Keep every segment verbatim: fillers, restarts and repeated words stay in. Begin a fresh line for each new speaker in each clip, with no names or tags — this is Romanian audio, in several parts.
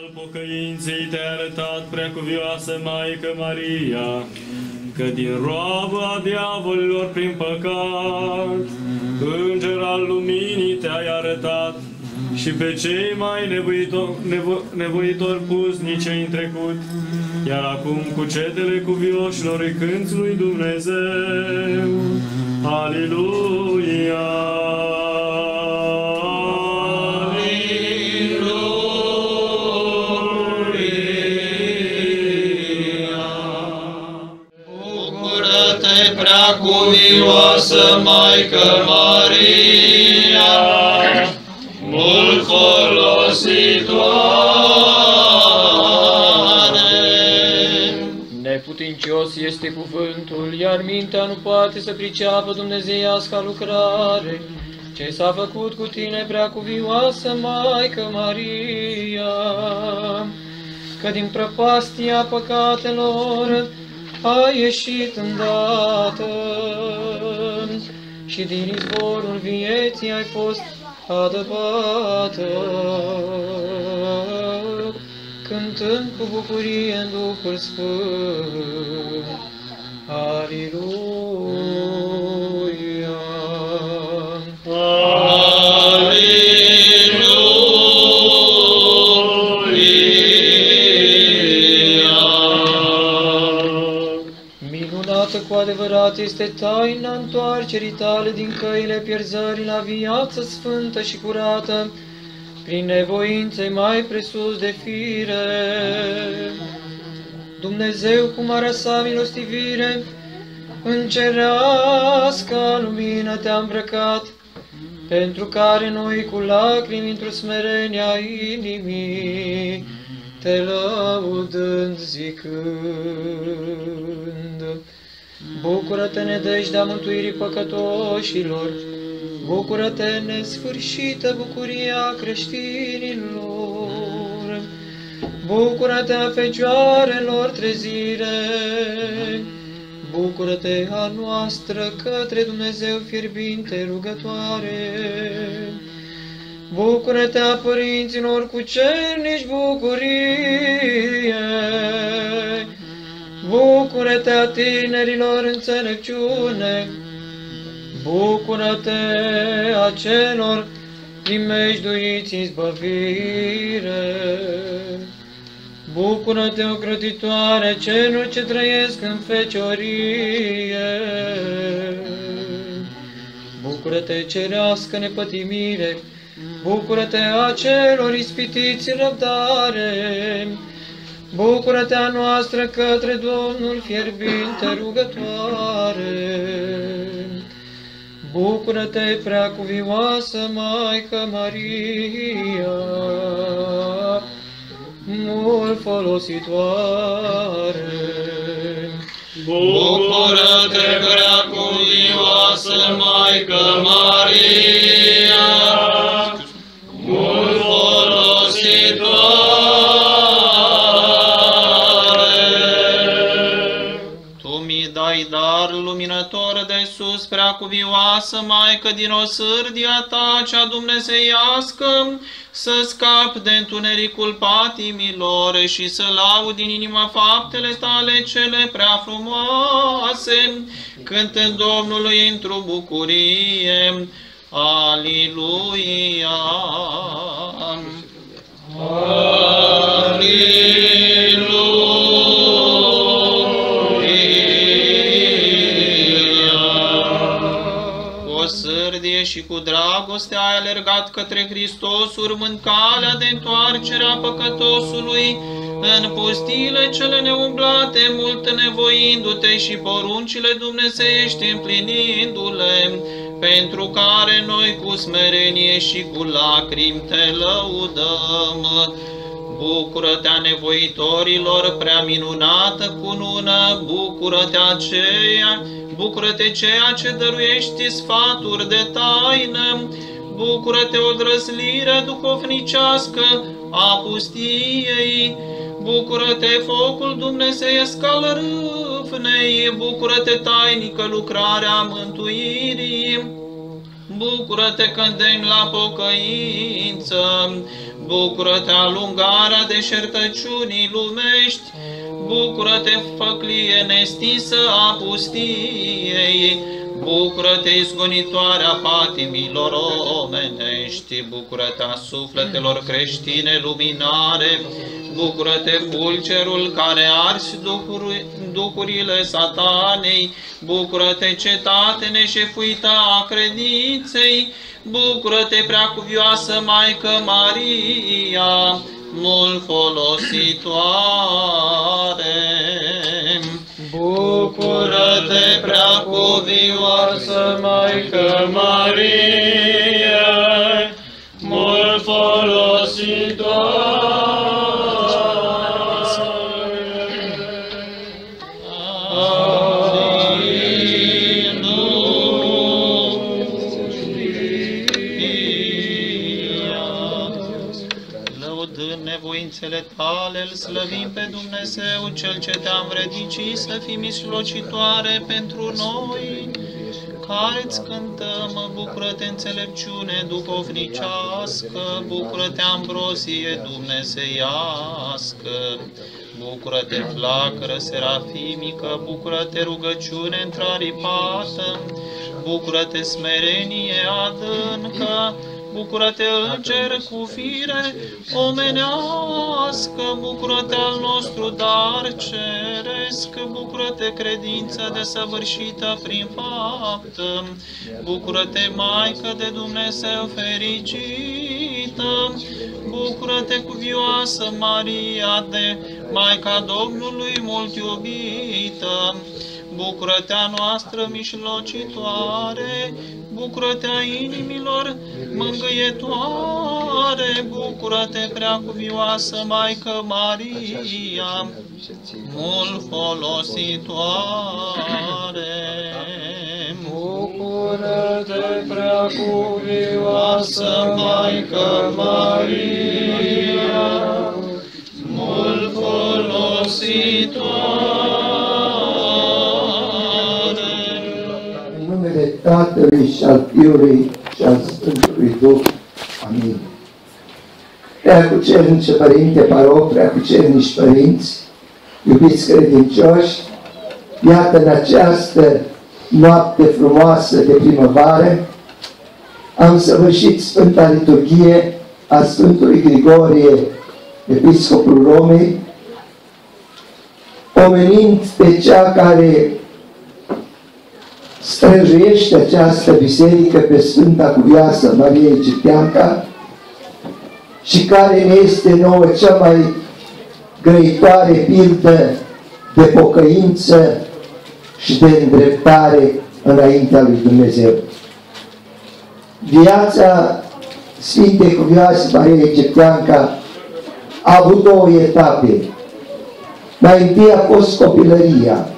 al pocăinței te-ai arătat, preacuvioasă Maică Maria, că din roabă a diavolilor prin păcat, Înger al luminii te-ai arătat, și pe cei mai nevoitori, nevo, nevoitori pusnici în trecut, iar acum cu cetele cuvioșilor îi cânți lui Dumnezeu. Aleluia!
Bucură-te, preacuvioasă Maică Maria, mult folositoare!
Neputincios este cuvântul, iar mintea nu poate să priceapă dumnezeiasca lucrare. Ce s-a făcut cu tine, preacuvioasă Maică Maria, că din prăpastia păcatelor ai ieșit îndată și din izvorul vieții ai fost adăpată, cântând cu bucurie în Duhul Sfânt. Aleluia! Minunată cu adevărat este taina întoarcerii tale din căile pierzării la viață sfântă și curată, prin nevoințe mai presus de fire. Dumnezeu, cu marea sa milostivire, în cerească lumină te-a îmbrăcat, pentru care noi cu lacrimi într-o smerenia inimii, te lăudând zicând: bucură-te, nădejdea mântuirii păcătoșilor, bucură-te, nesfârșită bucuria creștinilor, bucură-te a fecioarelor trezire, bucură-te a noastră către Dumnezeu fierbinte rugătoare, bucură-te a părinților cu cernici bucurie, bucură-te a tinerilor înțelepciune, bucură-te a celor primejduiți izbăvire, bucură-te, ocrotitoare, celor ce trăiesc în feciorie, bucură-te, cerească nepătimire, bucură-te a celor ispitiți răbdare, bucură-te a noastră către Domnul fierbinte rugătoare, bucură-te, preacuvioasă Maică Maria, mult folositoare.
Bucură-te, preacuvioasă Maică Maria, mult folositoare. Tu mi dai dar luminător de sus, preacuvioasă Maică, din osârdia ta cea dumnezeiască, să scap de întunericul patimilor și să laud din inima faptele tale cele prea frumoase, cântând Domnului într-o bucurie. Aliluia! Sârdie și cu dragoste ai alergat către Hristos, urmând calea de întoarcere a păcătosului în pustiile cele neumblate, mult nevoindu-te și poruncile dumnezeiești împlinindu-le, pentru care noi cu smerenie și cu lacrimi te lăudăm. Bucură-te a nevoitorilor, prea minunată cunună, bucură-te aceea, bucură-te ceea ce dăruiești sfaturi de taină, bucură-te o drăslire duhovnicească a pustiei, bucură-te focul dumnezeiesc al râvnei, bucură-te tainică lucrarea mântuirii, bucură-te când îndemn la pocăință, Bucură-te, alungarea deșertăciunii lumești, bucură-te, făclie nestinsă a pustiei, bucură-te, izgonitoarea patimilor omenești, bucură-te a sufletelor creștine luminare, bucură-te, pulcerul care arzi duhuri, duhurile satanei, bucură-te, cetate neșefuită a credinței, bucură-te, preacuvioasă Maică Maria, mult folositoare.
Bucură-te, preacuvioasă Maică Maria, mult folositoare.
Nevoințele tale, îl slăvim pe Dumnezeu, Cel ce te-a învrednicit să fii mijlocitoare pentru noi, care-ți cântăm, bucură-te înțelepciune duhovnicească, bucură-te ambrozie dumnezeiască, bucură-te flacără serafimică, bucură-te rugăciune întraripată, bucură-te smerenie adâncă, bucură-te, înger cu fire omenească, bucură-te al nostru dar ceresc, bucură-te credință desăvârșită prin faptă, bucură-te Maică de Dumnezeu fericită, bucură-te cuvioasă Maria de Maica Domnului mult iubită, bucură-te a noastră mijlocitoare, bucură-te a inimilor mângâietoare, bucură-te preacuvioasă Maică Maria, mult folositoare.
Bucură-te, preacuvioasă Maică Maria, mult folositoare.
În numele Tatălui și al Fiului și al Sfântului Duh. Amin. Preacucernice Părinte Paroh, preacucernici părinți, iubiți credincioși, iată în această noapte frumoasă de primăvară, am săvârșit Sfânta Liturghie a Sfântului Grigorie, Episcopul Romei, omenind pe cea care străjuiește această biserică, pe Sfânta Cuvioasă Maria Egipteanca, și care ne este nouă cea mai grăitoare pildă de pocăință și de îndreptare înaintea lui Dumnezeu. Viața Sfintei Cuvioase Maria Egipteanca a avut două etape. Mai întâi a fost copilăria.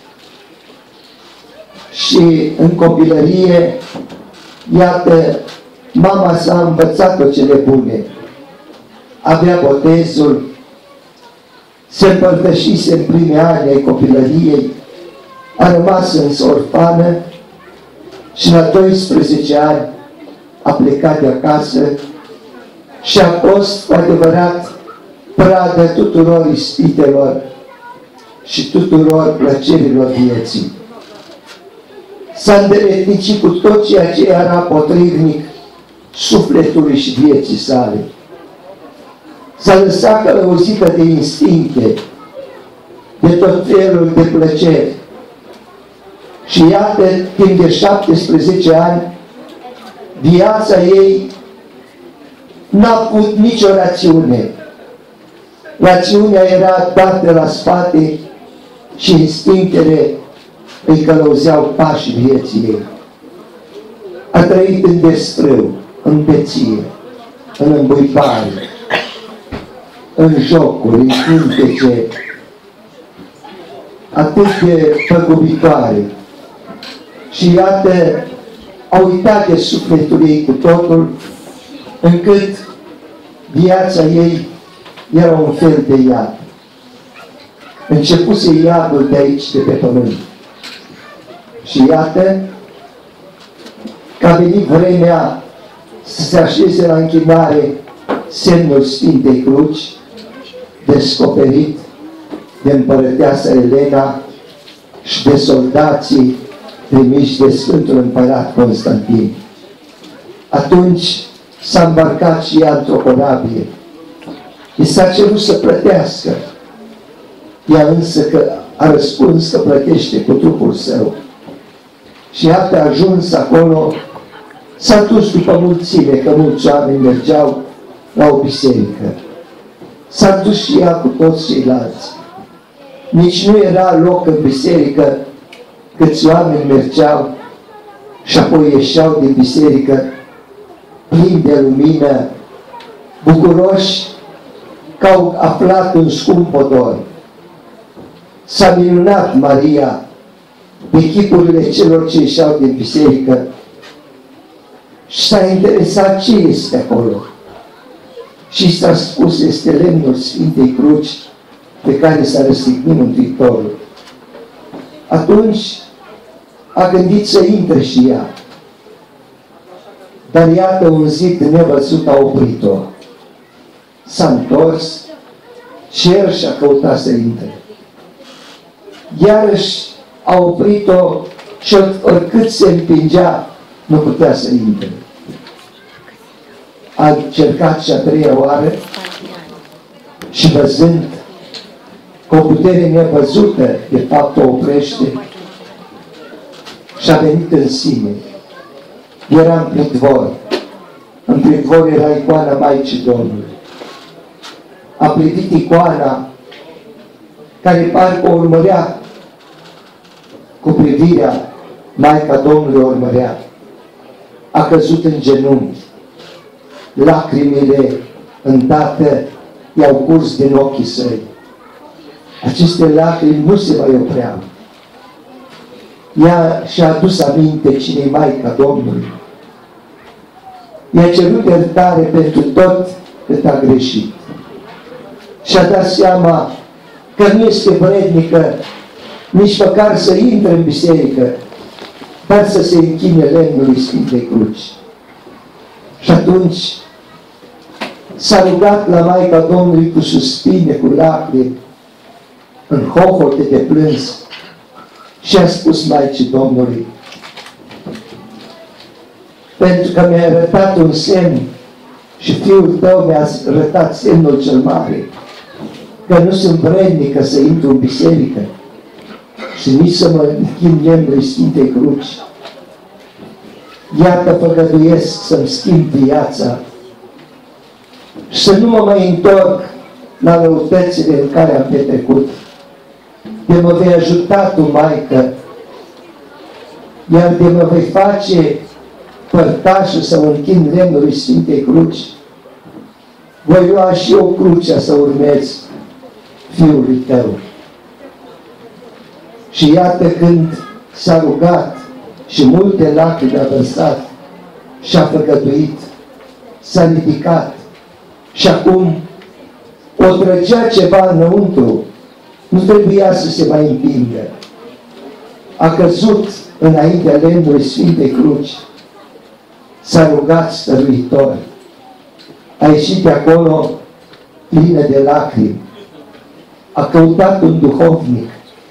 Și în copilărie, iată, mama s-a învățat-o cele bune. Avea botezul, se împărtășise în primii ani ai copilăriei, a rămas însă orfană și la doisprezece ani a plecat de acasă și a fost cu adevărat pradă tuturor ispitelor și tuturor plăcerilor vieții. S-a îndeletnicit cu tot ceea ce era potrivnic sufletului și vieții sale. S-a lăsat călăuzită de instincte, de tot felul de plăceri. Și iată, timp de șaptesprezece ani, viața ei n-a avut nicio rațiune. Rațiunea era dată la spate și instinctele îi călăuzeau pașii vieții ei. A trăit în destrău, în beție, în îmbuipare, în jocuri, în cântece, atât de păgubitoare. Și iată, a uitat de sufletul ei cu totul, încât viața ei era un fel de iad. Începuse iadul de aici, de pe pământ. Și iată că a venit vremea să se așeze la închinare semnul Sfintei Cruci, descoperit de împărăteasa Elena și de soldații trimiși de Sfântul Împărat Constantin. Atunci s-a îmbarcat și ea într-o corabie. I s-a cerut să plătească. Ea însă că a răspuns că plătește cu trupul său. Și iată, a ajuns acolo, s-a dus după mulțime, că mulți oameni mergeau la o biserică. S-a dus și ea cu toți ceilalți. Nici nu era loc în biserică, câți oameni mergeau și apoi ieșeau din biserică plini de lumină, bucuroși că au aflat un scump odor. S-a minunat Maria de chipurile celor ce ieșeau din biserică și s-a interesat ce este acolo. Și s-a spus, este lemnul Sfintei Cruci pe care s-a răstignit Mântuitorul. Atunci a gândit să intre și ea. Dar iată, un zid nevăzut a oprit-o. S-a întors și el și-a căutat să intre. Iarăși a oprit-o și oricât se împingea, nu putea să intre. A încercat și a treia oară și văzând că o putere nevăzută, de fapt, o oprește și a venit în sine. Era în pridvor. În pridvor era icoana Maicii Domnului. A privit icoana care parcă o urmărea cu privirea, Maica Domnului o urmărea. A căzut în genunchi. Lacrimile îndată i-au curs din ochii săi. Aceste lacrimi nu se mai opreau. Ea și-a adus aminte cine-i Maica Domnului. I-a cerut iertare pentru tot cât a greșit. Și-a dat seama că nu este vrednică nici măcar să intre în biserică, dar să se închine lemnului Sfintei Cruci. Și atunci s-a rugat la Maica Domnului cu suspine, cu lacrimi, în hohote de plâns, și a spus Maicii Domnului: pentru că mi-a arătat un semn și Fiul tău mi-a arătat semnul cel mare, că nu sunt vrednică să intru în biserică și nici să mă închin lemnului Sfintei Cruci. Iată, făgăduiesc să-mi schimb viața și să nu mă mai întorc la răutățile în care am petrecut. De mă vei ajuta tu, Maică, iar de mă vei face părtașul să mă închin lemnului Sfintei Cruci, voi lua și eu crucea să urmez Fiului tău. Și iată, când s-a rugat și multe lacrimi a vărsat și a făgăduit, s-a ridicat și acum o trăgea ceva înăuntru, nu trebuia să se mai împingă. A căzut înaintea lemnului Sfintei Cruci, s-a rugat stăruitor, a ieșit de acolo plină de lacrimi, a căutat un duhovnic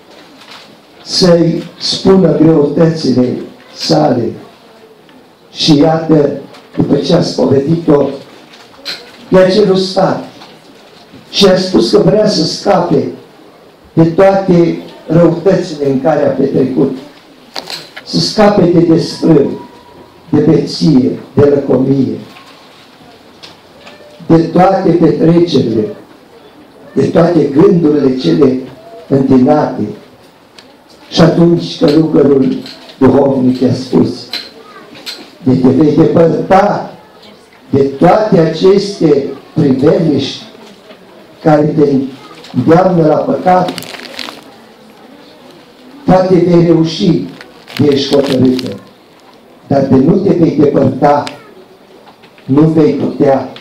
să-i spună greutățile sale și iată, după ce a spovedit-o, i-a cerut sfat și a spus că vrea să scape de toate răutățile în care a petrecut, să scape de desfrânt, de beție, de lăcomie, de toate petrecerile, de toate gândurile cele întinate. Și atunci călugărul duhovnic i-a spus: de te vei depărta de toate aceste priveliști care te îndeamnă la păcat, poate vei reuși de ești hotărâtă, dar de nu te vei depărta, nu vei putea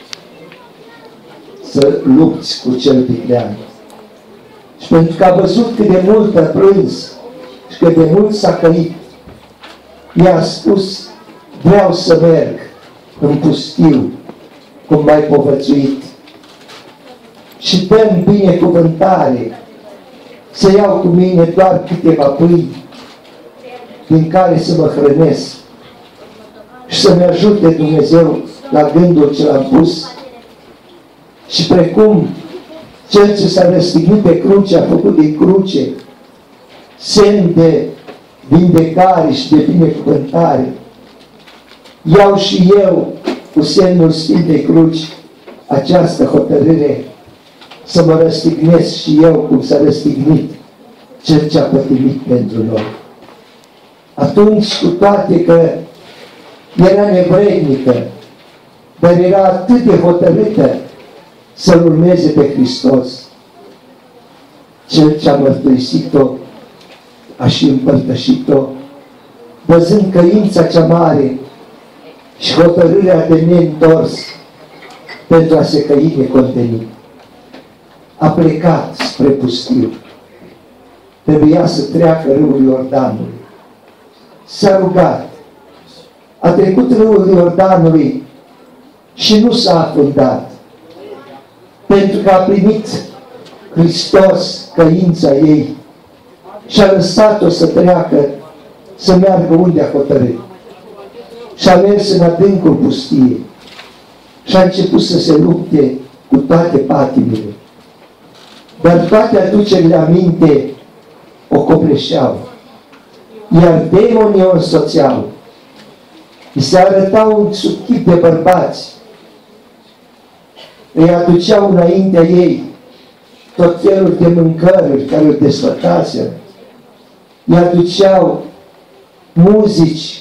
să lupți cu cel viclean. Și pentru că a văzut cât de mult a plâns și cât de mult s-a căit, i-a spus: vreau să merg în pustiu cum m-ai povățuit. Și dă-mi binecuvântare să iau cu mine doar câteva pâini din care să mă hrănesc și să-mi ajute Dumnezeu la gândul ce l-am pus. Și precum Cel ce s-a răstignit pe cruce, a făcut din cruce semn de vindecare și de binecuvântare, iau și eu cu semnul Sfintei Cruci această hotărâre să mă răstignesc și eu cum s-a răstignit Cel ce a pătimit pentru noi. Atunci, cu toate că era nevrednică, dar era atât de hotărâtă să-L urmeze pe Hristos, Cel ce a mărturisit-o a și împărtășit-o, văzând căința cea mare și hotărârea de neîntors pentru a se căi necontenit. A plecat spre pustiu. Trebuia să treacă râul Iordanului. S-a rugat. A trecut râul Iordanului și nu s-a afundat. Pentru că a primit Hristos căința ei și a lăsat-o să treacă, să meargă unde a hotărât. Și a mers în adâncul pustiei și a început să se lupte cu toate patimile. Dar toate aducerile aminte o copleșeau, iar demonii o însoțeau. Îi se arătau un subchip de bărbați, îi aduceau înaintea ei tot felul de mâncăruri care îl desfătaseră, îi aduceau muzici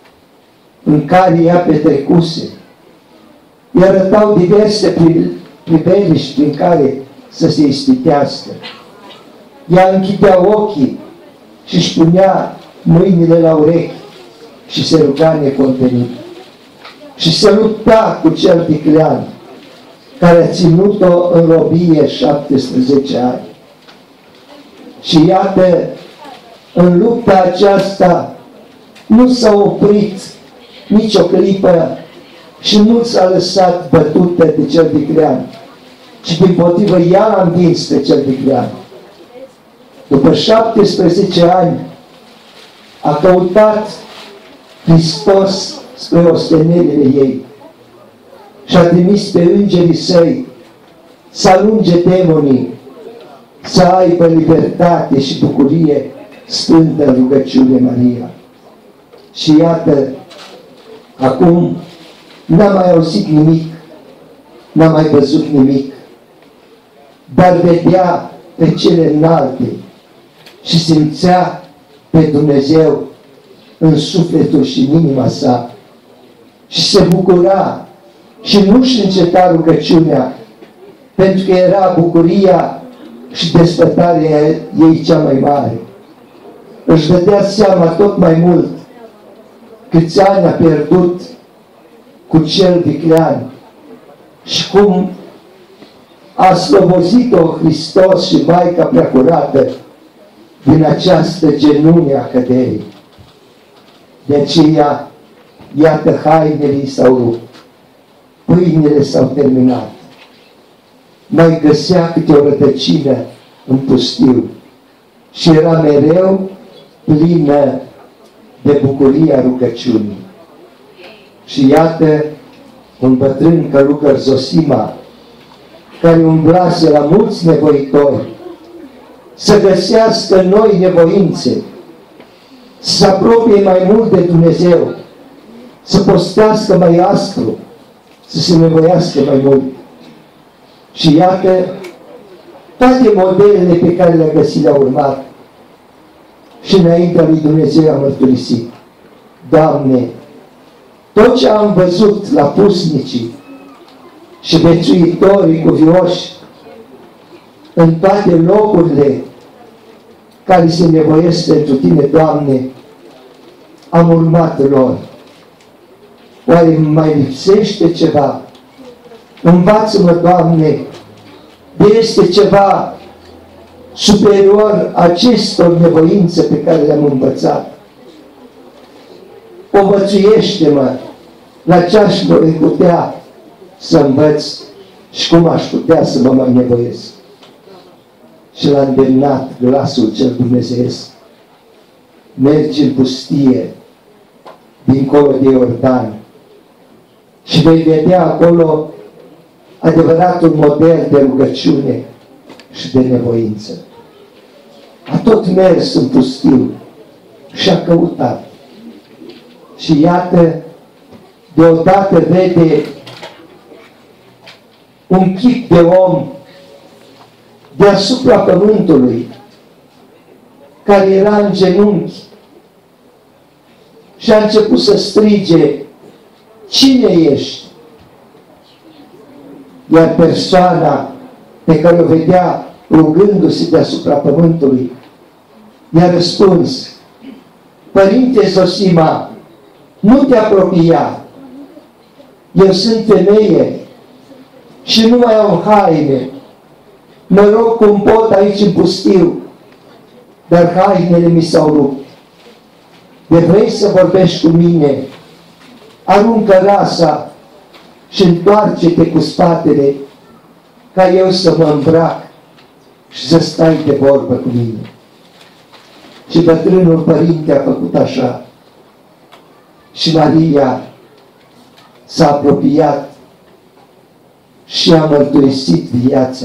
în care ea petrecuse, îi arătau diverse priveliști prin care să se ispitească. Ea închidea ochii și își punea mâinile la urechi și se ruga necontenit. Și se lupta cu cel viclean care a ținut-o în robie șaptesprezece ani. Și iată, în lupta aceasta nu s-a oprit nicio clipă și nu s-a lăsat bătută de cel viclean, ci dimpotrivă ea l-a învins pe cel viclean. După șaptesprezece ani a căutat Hristos spre ostenerile ei și a trimis pe îngerii săi să alunge demonii, să aibă libertate și bucurie sfântă în rugăciune Maria. Și iată, acum n-a mai auzit nimic, n-a mai văzut nimic, dar vedea pe cele înalte și simțea pe Dumnezeu în sufletul și în inima sa și se bucura și nu-și înceta rugăciunea, pentru că era bucuria și desfătarea ei cea mai mare. Își dădea seama tot mai mult câți ani a pierdut cu cel viclean și cum a slobozit-o Hristos și Maica Preacurată din această genune a căderii. De aceea, iată, hainele s-au rupt, pâinile s-au terminat. Mai găsea câte o rădăcină în pustiu și era mereu plină de bucuria rugăciunii. Și iată, un bătrân călugăr Zosima, care umblase la mulți nevoitori, să găsească noi nevoințe, să se apropie mai mult de Dumnezeu, să postească mai aspru, să se nevoiască mai mult. Și iată, toate modelele pe care le-a găsit le-a urmat. Și înaintea lui Dumnezeu a mărturisit: Doamne, tot ce am văzut la pusnicii și vețuitorii cuvioși, în toate locurile care se nevoiesc pentru Tine, Doamne, am urmat lor. Oare mai lipsește ceva? Învață-mă, Doamne, de este ceva superior acestor nevoințe pe care le-am învățat. Povățuiește-mă la ce aș voi putea să învăț și cum aș putea să mă mai nevoiesc. Și l-a îndemnat glasul cel dumnezeiesc. Mergi în pustie, dincolo de Iordan, și vei vedea acolo adevăratul model de rugăciune și de nevoință. A tot mers în pustiu și a căutat. Și iată, deodată vede un chip de om deasupra pământului, care era în genunchi, și a început să strige: cine ești? Iar persoana pe care o vedea rugându-se deasupra pământului i-a răspuns: Părinte Zosima, nu te apropia, eu sunt femeie și nu mai am haine, mă rog cum pot aici în pustiu, dar hainele mi s-au rupt. De vrei să vorbești cu mine, aruncă rasa și întoarce-te cu spatele, ca eu să mă îmbrac și să stai de vorbă cu mine. Și bătrânul părinte a făcut așa. Și Maria s-a apropiat și a mărturisit viața.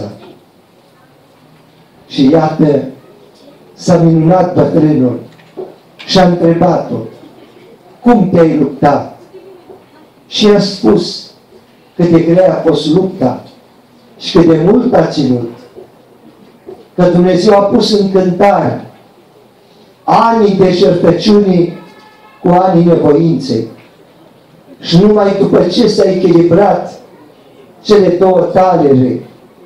Și iată, s-a minunat bătrânul și a întrebat-o: cum te-ai luptat? Și a spus cât de grea a fost lupta și cât de mult a ținut. Că Dumnezeu a pus în cântare anii deșertăciunii cu anii nevoinței. Și numai după ce s-a echilibrat cele două talere,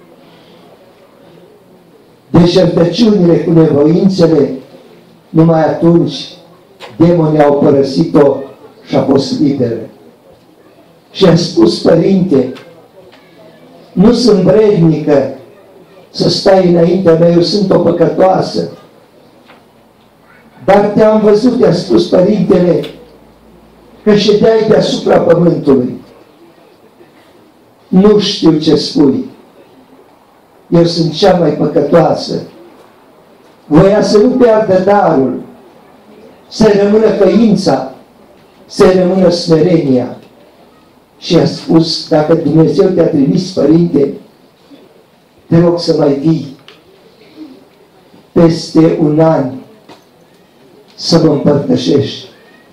deșertăciunile cu nevoințele, numai atunci demonii au părăsit-o și a fost liberă. Și a spus: Părinte, nu sunt vrednică să stai înaintea mea, eu sunt o păcătoasă. Dar te-am văzut, te-a spus Părintele, că ședeai deasupra pământului. Nu știu ce spui. Eu sunt cea mai păcătoasă. Voia să nu piardă darul, să rămână căința, să rămână smerenia. Și a spus: dacă Dumnezeu te-a trimis, Părinte, te rog să mai vii peste un an să mă împărtășești.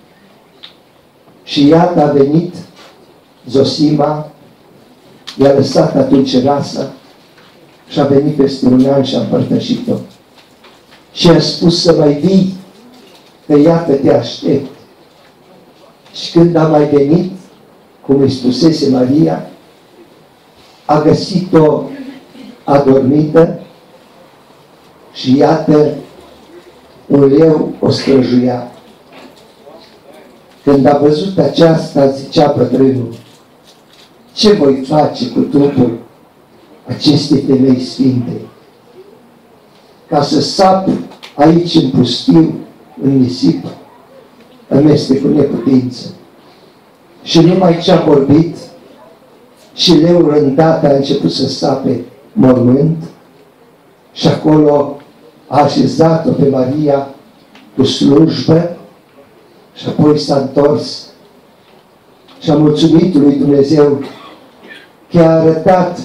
Și iată, a venit Zosima, i-a lăsat atunci rasa și a venit peste un an și a împărtășit-o. Și a spus să mai vii, că iată te aștept. Și când a mai venit, cum îi spusese Maria, a găsit-o adormită și iată, un leu o străjuia. Când a văzut aceasta, zicea bătrânul: ce voi face cu trupul acestei femei sfinte? Ca să sap aici în pustiu, în nisip, îmi este cu neputință. Și numai ce a vorbit, și leul îndată a început să sape mormânt și acolo a așezat-o pe Maria cu slujbă și apoi s-a întors și a mulțumit lui Dumnezeu că a arătat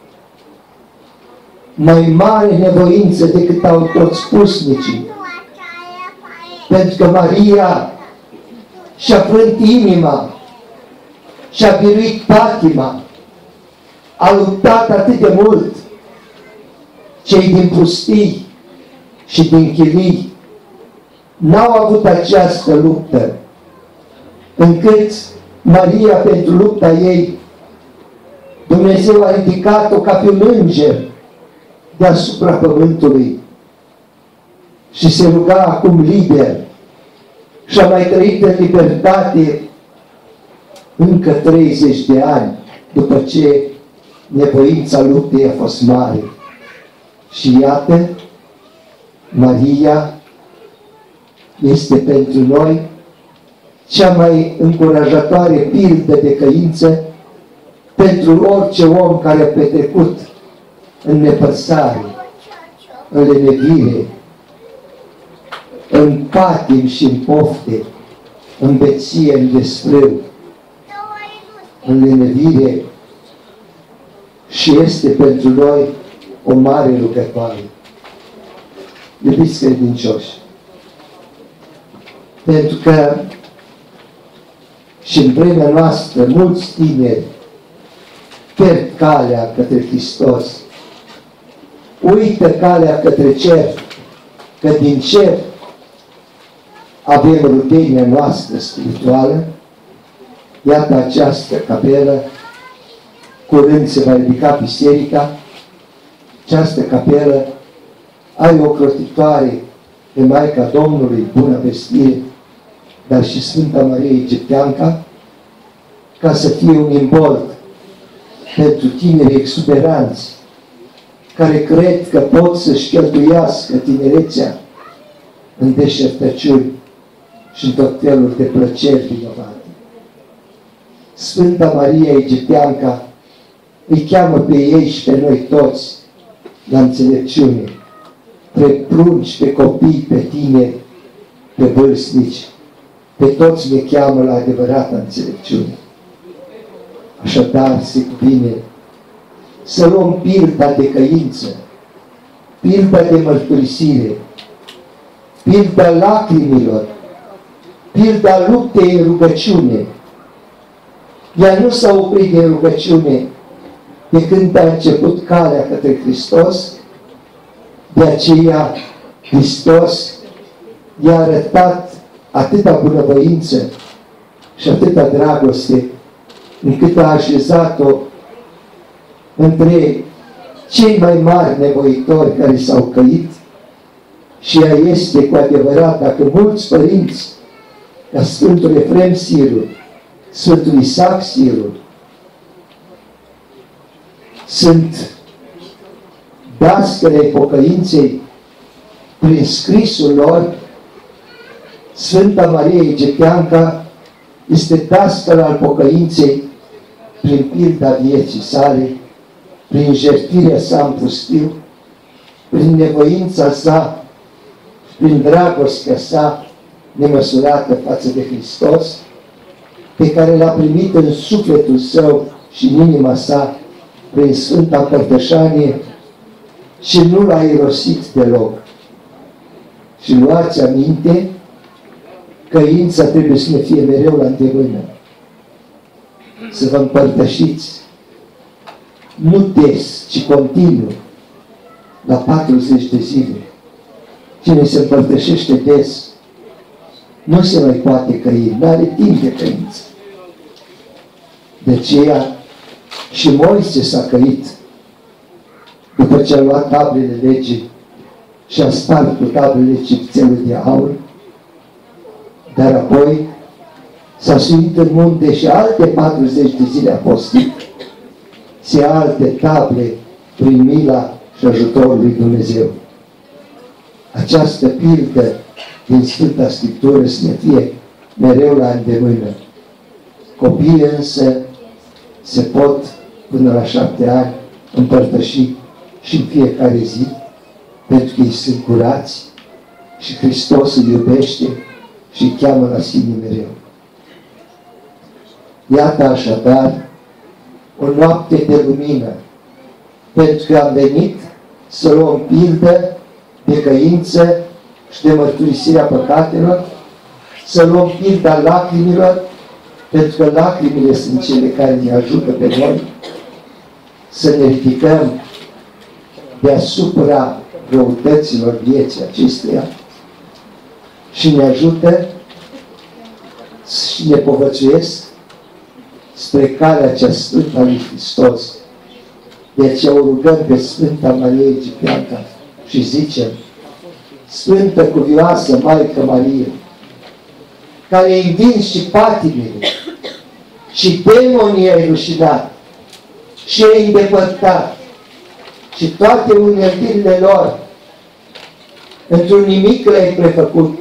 mai mare nevoință decât au toți pusnicii. Pentru că Maria și-a frânt inima și-a biruit patima, a luptat atât de mult. Cei din pustii și din chilii n-au avut această luptă, încât Maria, pentru lupta ei, Dumnezeu a ridicat-o ca pe un înger deasupra pământului și se ruga acum liber și a mai trăit în libertate încă treizeci de ani după ce nevoința luptei a fost mare. Și iată, Maria este pentru noi cea mai încurajatoare pildă de căință pentru orice om care a petrecut în nepăsare, în lenevire, în patim și în pofte, în beție, în desfrâu, în lenevire, și este pentru noi o mare rugătoare. Iubiți credincioși, pentru că și în vremea noastră mulți tineri pierd calea către Hristos, uită calea către cer, că din cer avem rudenia noastră spirituală. Iată această capelă, curând se va ridica biserica. Această capelă are o crotitoare pe Maica Domnului, Bună Vestire, dar și Sfânta Marie Egipteanca, ca să fie un imbold pentru tineri exuberanți, care cred că pot să-și cheltuiască tinerețea în deșertăciuni și în tot felul de plăceri vinovate. Sfânta Maria Egipteanca îi cheamă pe ei și pe noi toți la înțelepciune, pe prunci, pe copii, pe tineri, pe vârstnici, pe toți ne cheamă la adevărata înțelepciune. Așadar, se cuvine să luăm pilda de căință, pilda de mărturisire, pilda lacrimilor, pilda luptei în rugăciune. Ea nu s-a oprit de rugăciune de când a început calea către Hristos, de aceea Hristos i-a arătat atâta bunăvoință și atâta dragoste, încât a așezat-o între cei mai mari nevoitori care s-au căit, și ea este cu adevărat, dacă mulți părinți, ca Sfântul Efrem Sirul, Sfântul Isaac Sirul, sunt dascăle pocăinței prin scrisul lor, Sfânta Marie Egipteanca este dascăl al pocăinței prin pilda vieții sale, prin jertfirea sa în pustiu, prin nevoința sa, prin dragostea sa nemăsurată față de Hristos, pe care l-a primit în sufletul său și în inima sa prin Sfânta Părtășanie și nu l-a irosit deloc. Și luați aminte, căința trebuie să ne fie mereu la îndemână. Să vă împărtășiți, nu des, ci continuu, la patruzeci de zile. Cine se împărtășește des, nu se mai poate căi, nu are timp de căință. De aceea și Moise s-a căit după ce a luat tablele legii și a spart cu tablele cipțelul de aur, dar apoi s-a suit în munte și alte patruzeci de zile a postit, se alte table prin mila și ajutorul lui Dumnezeu. Această pildă din Sfânta Scriptură să ne fie mereu la îndemână. Copiii însă se pot, până la șapte ani, împărtăși și în fiecare zi, pentru că ei sunt curați și Hristos îi iubește și îi cheamă la sine mereu. Iată așadar o noapte de lumină, pentru că am venit să luăm pildă de căință și de mărturisirea păcatelor, să luăm pilda lacrimilor, pentru că lacrimile sunt cele care ne ajută pe noi să ne ridicăm deasupra răutăților vieții acesteia și ne ajută și ne povățuiesc spre calea cea sfântă a lui Hristos. De aceea o rugăm pe Sfânta Marie Egipteanca și zicem: Sfântă Cuvioasă Maică Marie, care îi învingi și patimile și demonii ai rușinat și ai îndepărtat și toate uneltirile lor într-un nimic le-ai prefăcut,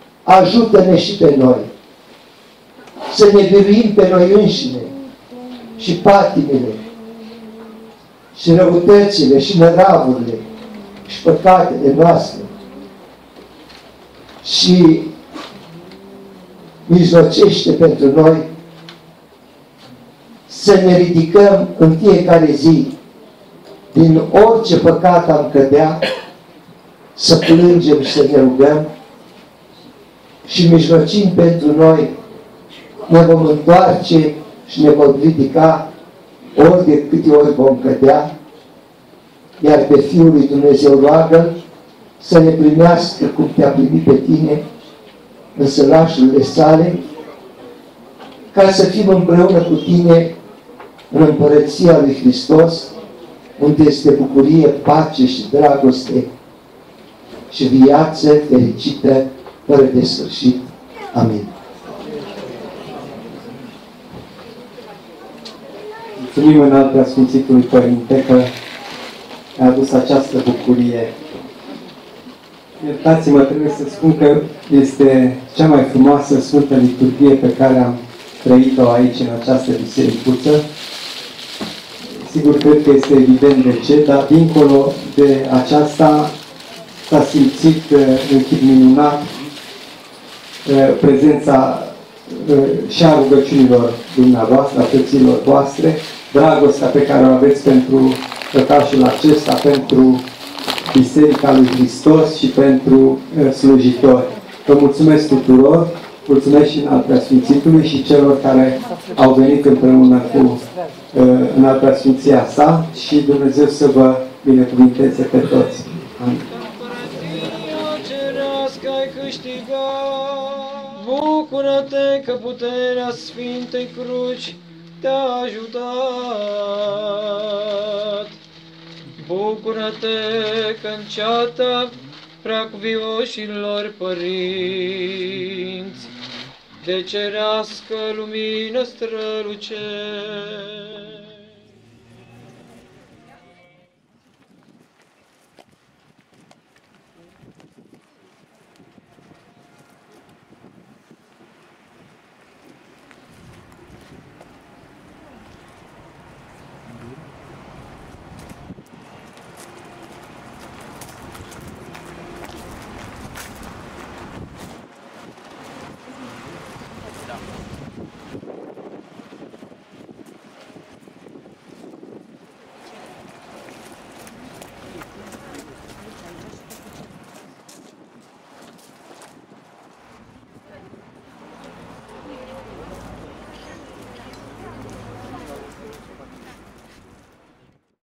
ajută-ne și pe noi să ne biruim pe noi înșine și patimile și răutățile și năravurile și păcatele noastre și mijlocește pentru noi să ne ridicăm în fiecare zi din orice păcat am cădea, să plângem și să ne rugăm și mijlocind pentru noi ne vom întoarce și ne vom ridica ori de câte ori vom cădea, iar pe Fiul lui Dumnezeu roagă să ne primească cum te-a primit pe tine în sălașurile sale, ca să fim împreună cu tine în Împărăția lui Hristos, unde este bucurie, pace și dragoste și viață fericită fără de sfârșit. Amin.
Mulțumim înalt Preasfințitului Părinte că a adus această bucurie. Iertați-mă, trebuie să spun că este cea mai frumoasă Sfântă Liturghie pe care am trăit-o aici, în această bisericuță. Sigur, cred că este evident de ce, dar dincolo de aceasta s-a simțit în chip minunat prezența și a rugăciunilor dumneavoastră, a frăților voastre, dragostea pe care o aveți pentru păcașul acesta, pentru Biserica lui Hristos și pentru slujitori. Vă mulțumesc tuturor, mulțumesc și în Preasfințitului și celor care au venit împreună cu în Preasfinția sa și Dumnezeu să vă binecuvinteze pe toți. Amin.
Bucură-te că puterea Sfintei Cruci te-a ajutat. Bucură-te că înceată preacuvioșilor părinți de cerească lumină strălucește.